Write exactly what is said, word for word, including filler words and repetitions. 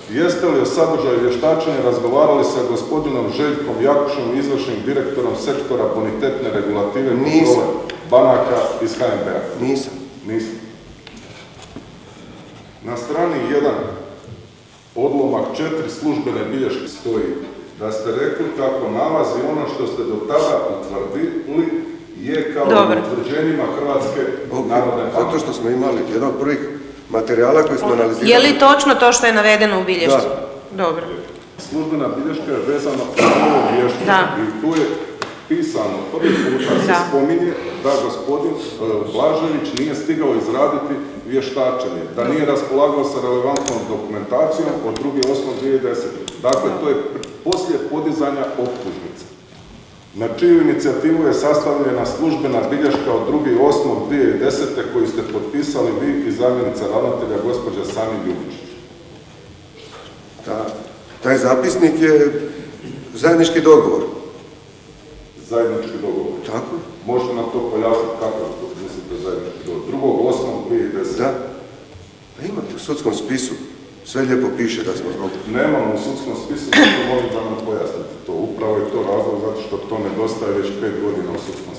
Jeste li o sadržaju vještačenja razgovarali sa gospodinom Željkom Jakušom, izvršnim direktorom sektora bonitetne regulative kontrole banaka iz H N B-a? Nisam. Nisam. Na strani jedan, odlomak četiri službene bilješke stoji da ste rekli kako nalazi ono što ste do tada utvrdili je kao u utvrđenjima Hrvatske narodne banke. Zato što smo imali jedan od prvih materijala koji smo analizirali. Je li točno to što je navedeno u bilješci? Da. Dobro. Službena bilješka je vezana uz ovo vještačenje i tu je pisano, prvi puta se spominje da gospodin Blažević nije stigao izraditi vještačenje, da nije raspolagao sa relevantnom dokumentacijom od druge osmog dvije tisuće desete. Dakle, to je poslije podizanja optužnice. Na čiju inicijativu je sastavljena službena bilješka od druge osmog dvije tisuće desete koju ste potpisali vi i zamjenica ravnatelja gospođa Sani Ljubičić. Taj zapisnik je zajednički dogovor. Zajednički dogovor. Tako. Možete nam to pojasniti kako mislite zajednički dogovor? drugog osmog dvije tisuće desete. Da. Pa imate u sudskom spisu. Sve lijepo piše da smo zbog... Nemamo u sudskom spisu, zato molim da nam pojasnite to. Upravo je to razlog zato što to nedostaje već pet godina u sudskom spisu.